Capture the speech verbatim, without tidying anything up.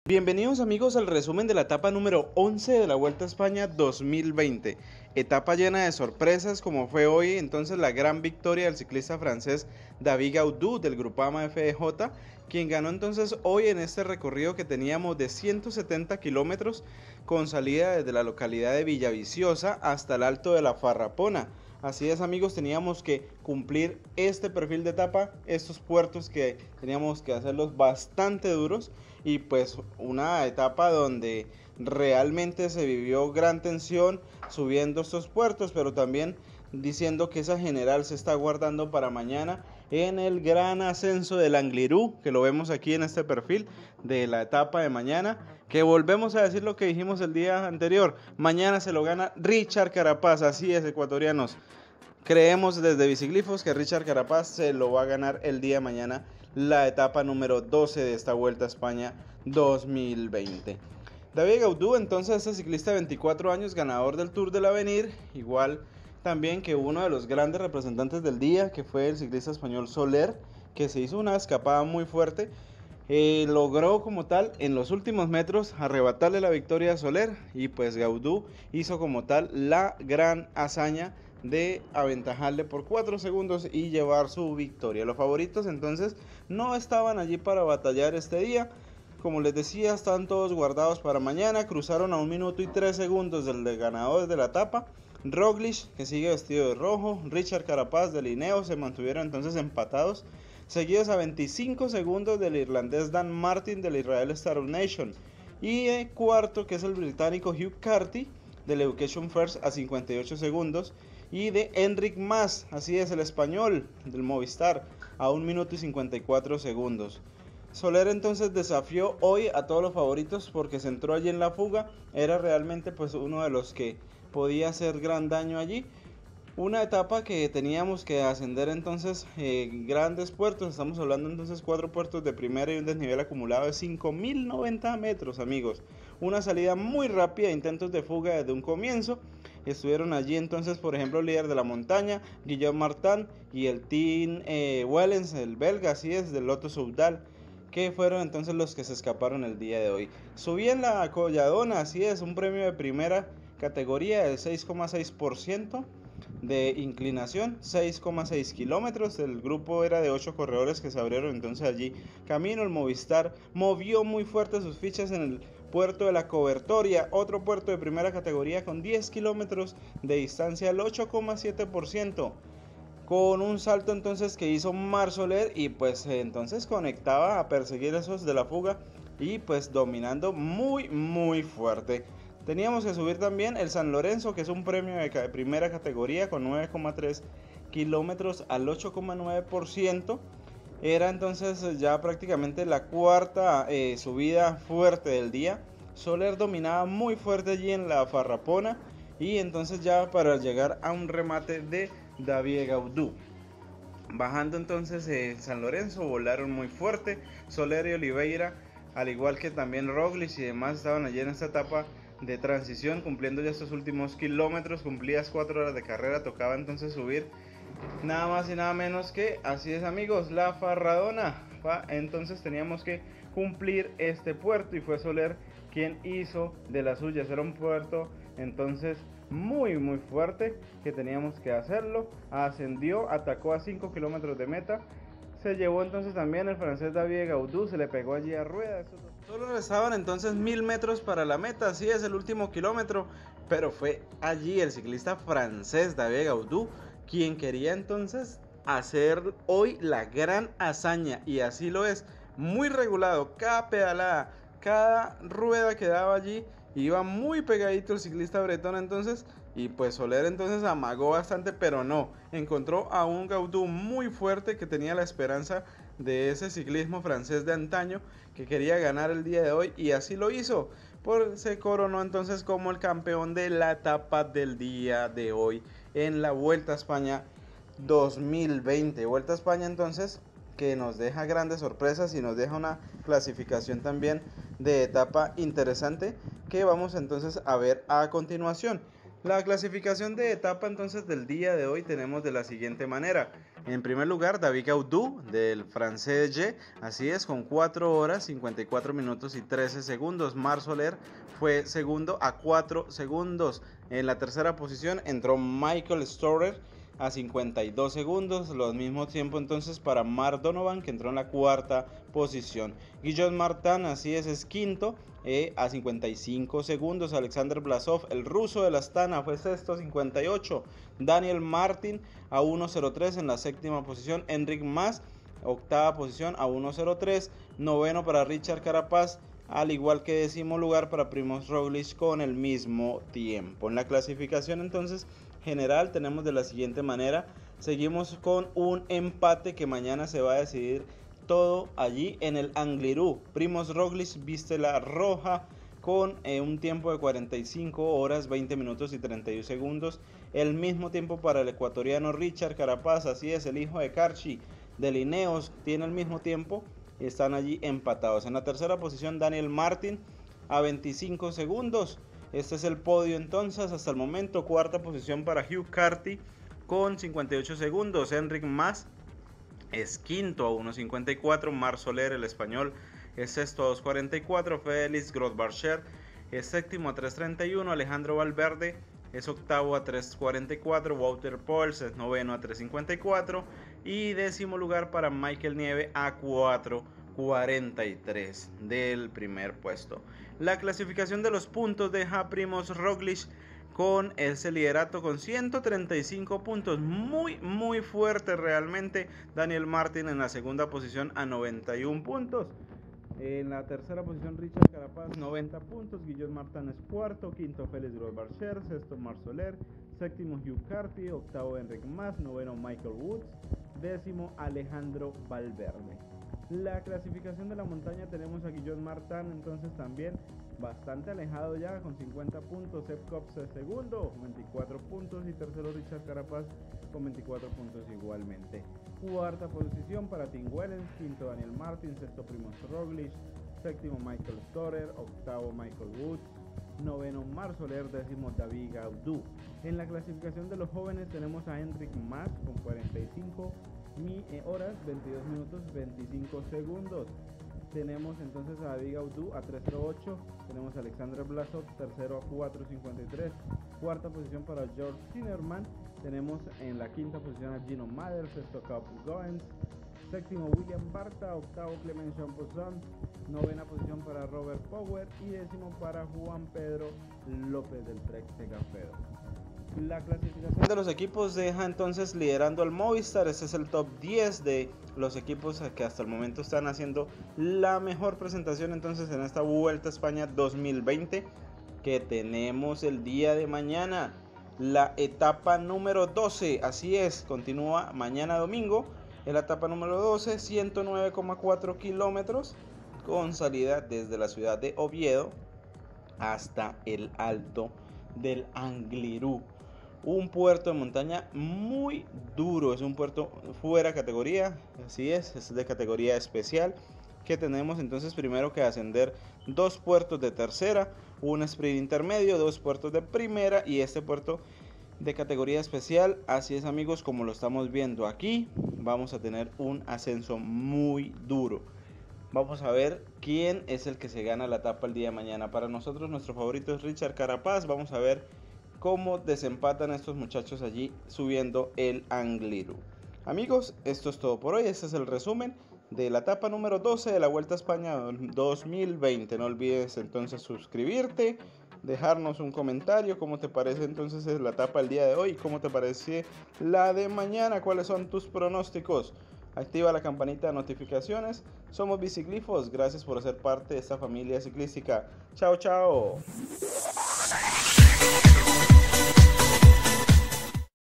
Bienvenidos amigos al resumen de la etapa número once de la Vuelta a España dos mil veinte. Etapa llena de sorpresas como fue hoy entonces la gran victoria del ciclista francés David Gaudu del Groupama F D J, quien ganó entonces hoy en este recorrido que teníamos de ciento setenta kilómetros con salida desde la localidad de Villaviciosa hasta el Alto de la Farrapona. Así es amigos, teníamos que cumplir este perfil de etapa, estos puertos que teníamos que hacerlos bastante duros y pues una etapa donde realmente se vivió gran tensión subiendo estos puertos, pero también diciendo que esa general se está guardando para mañana en el gran ascenso del Angliru, que lo vemos aquí en este perfil de la etapa de mañana, que volvemos a decir lo que dijimos el día anterior, mañana se lo gana Richard Carapaz, así es ecuatorianos, creemos desde Biciglifos que Richard Carapaz se lo va a ganar el día de mañana la etapa número doce de esta Vuelta a España dos mil veinte. David Gaudu, entonces, este ciclista de veinticuatro años, ganador del Tour del Avenir, igual también que uno de los grandes representantes del día, que fue el ciclista español Soler, que se hizo una escapada muy fuerte, eh, logró como tal en los últimos metros arrebatarle la victoria a Soler, y pues Gaudu hizo como tal la gran hazaña de aventajarle por cuatro segundos y llevar su victoria. Los favoritos entonces no estaban allí para batallar este día. Como les decía, están todos guardados para mañana. Cruzaron a un minuto y tres segundos del ganador de la etapa. Roglic, que sigue vestido de rojo, Richard Carapaz de Ineos se mantuvieron entonces empatados, seguidos a veinticinco segundos del irlandés Dan Martin del Israel Star Nation. Y el cuarto, que es el británico Hugh Carty del Education First, a cincuenta y ocho segundos. Y de Enric Mas, así es, el español del Movistar, a un minuto y cincuenta y cuatro segundos. Soler entonces desafió hoy a todos los favoritos porque se entró allí en la fuga, era realmente pues uno de los que podía hacer gran daño allí. Una etapa que teníamos que ascender entonces eh, grandes puertos, estamos hablando entonces cuatro puertos de primera y un desnivel acumulado de cinco mil noventa metros amigos. Una salida muy rápida, intentos de fuga desde un comienzo. Estuvieron allí entonces por ejemplo el líder de la montaña, Guillaume Martin, y el Team eh, Wellens, el belga, así es, del Lotto Soudal, que fueron entonces los que se escaparon el día de hoy. Subí en la Colladona, así es, un premio de primera categoría del seis coma seis por ciento de inclinación, seis coma seis kilómetros. El grupo era de ocho corredores que se abrieron entonces allí camino. El Movistar movió muy fuerte sus fichas en el puerto de la Cobertoria, otro puerto de primera categoría con diez kilómetros de distancia, al ocho coma siete por ciento, con un salto entonces que hizo Marc Soler y pues entonces conectaba a perseguir esos de la fuga y pues dominando muy muy fuerte. Teníamos que subir también el San Lorenzo, que es un premio de primera categoría con nueve coma tres kilómetros al ocho coma nueve por ciento. Era entonces ya prácticamente la cuarta eh, subida fuerte del día. Soler dominaba muy fuerte allí en la Farrapona y entonces ya para llegar a un remate de David Gaudu. Bajando entonces eh, San Lorenzo, volaron muy fuerte. Soler y Oliveira, al igual que también Roglic y demás, estaban allí en esta etapa de transición, cumpliendo ya estos últimos kilómetros. Cumplías cuatro horas de carrera, tocaba entonces subir nada más y nada menos que, así es amigos, la Farradona. Entonces teníamos que cumplir este puerto y fue Soler quien hizo de las suyas. Era un puerto entonces muy muy fuerte que teníamos que hacerlo. Ascendió, atacó a cinco kilómetros de meta. Se llevó entonces también el francés David Gaudu, se le pegó allí a rueda. Solo restaban entonces mil metros para la meta, así es, el último kilómetro, pero fue allí el ciclista francés David Gaudu quien quería entonces hacer hoy la gran hazaña, y así lo es, muy regulado, cada pedalada, cada rueda que daba allí, iba muy pegadito el ciclista bretón entonces. Y pues Soler entonces amagó bastante, pero no, encontró a un Gaudu muy fuerte que tenía la esperanza de ese ciclismo francés de antaño, que quería ganar el día de hoy, y así lo hizo. Por, se coronó entonces como el campeón de la etapa del día de hoy en la Vuelta a España dos mil veinte. Vuelta a España entonces que nos deja grandes sorpresas y nos deja una clasificación también de etapa interesante que vamos entonces a ver a continuación. La clasificación de etapa entonces del día de hoy tenemos de la siguiente manera. En primer lugar, David Gaudu del francés G, así es, con cuatro horas, cincuenta y cuatro minutos y trece segundos. Marc Soler fue segundo a cuatro segundos. En la tercera posición entró Michael Storer a cincuenta y dos segundos, los mismos tiempos entonces para Mark Donovan, que entró en la cuarta posición. Guillaume Martin, así es, es quinto eh, a cincuenta y cinco segundos. Alexander Blasov, el ruso de la Astana, fue sexto a cincuenta y ocho. Daniel Martin a uno cero tres en la séptima posición. Enric Mas, octava posición a uno cero tres. Noveno para Richard Carapaz, al igual que décimo lugar para Primoz Roglic con el mismo tiempo. En la clasificación entonces general tenemos de la siguiente manera. Seguimos con un empate que mañana se va a decidir todo allí en el Angliru. Primoz Roglic viste la roja con eh, un tiempo de cuarenta y cinco horas, veinte minutos y treinta y uno segundos. El mismo tiempo para el ecuatoriano Richard Carapaz, así es, el hijo de Carchi de Lineos, tiene el mismo tiempo. Están allí empatados. En la tercera posición Daniel Martin a veinticinco segundos. Este es el podio entonces hasta el momento. Cuarta posición para Hugh Carty con cincuenta y ocho segundos. Enric Mas es quinto a uno cincuenta y cuatro. Marc Soler, el español, es sexto a dos cuarenta y cuatro. Félix Grossbacher es séptimo a tres treinta y uno. Alejandro Valverde es octavo a tres cuarenta y cuatro. Wouter Pauls es noveno a tres cincuenta y cuatro. Y décimo lugar para Michael Nieve a cuatro cuarenta y tres del primer puesto. La clasificación de los puntos deja a Primoz Roglic con ese liderato con ciento treinta y cinco puntos, muy muy fuerte realmente. Daniel Martin en la segunda posición a noventa y uno puntos. En la tercera posición Richard Carapaz, noventa puntos. Guillaume Martin es cuarto, quinto Félix Grossbacher, sexto Marc Soler, séptimo Hugh Carty, octavo Enric Mas, noveno Michael Woods, décimo Alejandro Valverde. La clasificación de la montaña tenemos a Guillaume Martin entonces también bastante alejado ya con cincuenta puntos. Sepp Kuss es segundo, veinticuatro puntos, y tercero Richard Carapaz con veinticuatro puntos igualmente. Cuarta posición para Tim Wellens, quinto Daniel Martin, sexto Primoz Roglic, séptimo Michael Storer, octavo Michael Woods, noveno Marc Soler, décimo David Gaudu. En la clasificación de los jóvenes tenemos a Enric Mas con cuarenta y cinco horas, veintidós minutos, veinticinco segundos. Tenemos entonces a David Gaudu a tres cero ocho. Tenemos a Alexander Blasov, tercero a cuatro cincuenta y tres. Cuarta posición para George Zimmerman. Tenemos en la quinta posición a Gino Maders, sexto Caleb Goens, séptimo William Barta, octavo Clement Champoussin, novena posición para Robert Power y décimo para Juan Pedro López del Trek Segafredo. La clasificación de los equipos deja entonces liderando al Movistar. Este es el top diez de los equipos que hasta el momento están haciendo la mejor presentación entonces en esta Vuelta a España dos mil veinte que tenemos el día de mañana. La etapa número doce, así es, continúa mañana domingo. En la etapa número doce, ciento nueve coma cuatro kilómetros con salida desde la ciudad de Oviedo hasta el Alto del Angliru. Un puerto de montaña muy duro, es un puerto fuera categoría, así es, es de categoría especial, que tenemos entonces primero que ascender dos puertos de tercera, un sprint intermedio, dos puertos de primera y este puerto de categoría especial. Así es amigos, como lo estamos viendo aquí, vamos a tener un ascenso muy duro. Vamos a ver quién es el que se gana la etapa el día de mañana. Para nosotros nuestro favorito es Richard Carapaz. Vamos a ver cómo desempatan estos muchachos allí subiendo el Angliru. Amigos, esto es todo por hoy. Este es el resumen de la etapa número doce de la Vuelta a España dos mil veinte. No olvides entonces suscribirte, dejarnos un comentario, cómo te parece entonces la etapa el día de hoy, cómo te parece la de mañana, cuáles son tus pronósticos. Activa la campanita de notificaciones. Somos Biciglifos, gracias por ser parte de esta familia ciclística. Chao, chao.